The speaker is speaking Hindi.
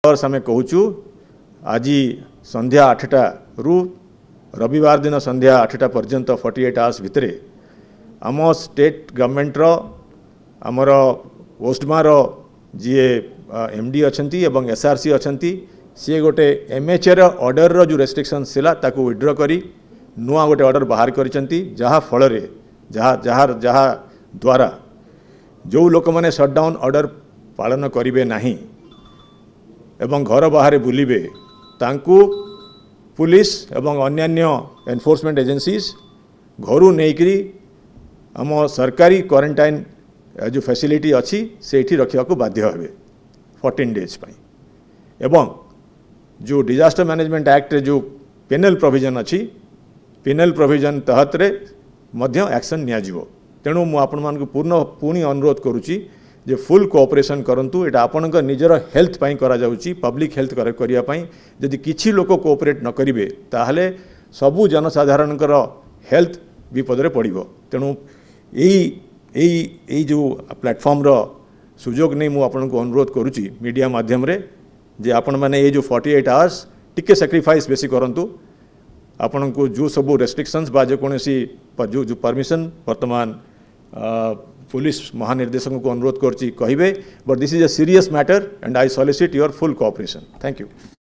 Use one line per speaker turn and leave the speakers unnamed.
आम कहूँ आज संध्या 8टा रु रविवार दिन संध्या 8टा पर्यंत 48 आवर्स भितर आम स्टेट गवर्नमेंट आमर ओस्टमार जी एमडी अच्छा एसआरसी अच्छा सी गोटे एमएचए ऑर्डर जो रेस्ट्रिक्शंस थिला ताकू विड्रॉ करी नुआ गोटे ऑर्डर बाहर करिसेंती जहा फल रे जहा द्वारा जो लोक मैंने शटडाउन ऑर्डर पालन करिवे नाही एवं घर बाहर बुलिबे तांकू पुलिस एवं अन्यान्य एनफोर्समेंट एजेंसीज घरू नेकरी आम सरकारी क्वारंटाइन जो फैसिलिटी अच्छी से रखा बाध्य हे 14 डेज पाई एवं जो डिजास्टर मैनेजमेंट एक्ट रे जो पेनल प्रोविजन अच्छी पेनल प्रोविजन तहत रे मध्य एक्शन नियाजिवो। तेणु मु आपण मान पुणी अनुरोध करुच्ची जे फुल कोऑपरेशन करंतु एटा आपणक निजर हेल्थ पाई करा जाउची पब्लिक हेल्थ करिया पाई जदि किछि लोक कोऑपरेट न करिवे ताहले सबु जनसाधारणकर हेल्थ विपद रे पड़िबो। तेणु एई जो प्लेटफॉर्म रो सुजोग नहीं मु आपणक अनुरोध करुच्ची मीडिया माध्यम रे जे आपण माने ये जो 48 आवर्स टिके सैक्रिफाइस बेसी करंतु आपण को जो सब रेस्ट्रिक्शंस बा जो कोनसी जो परमिशन वर्तमान पुलिस महानिर्देशक को अनुरोध करछि कहिबे but this is a serious matter and I solicit your full cooperation. Thank you.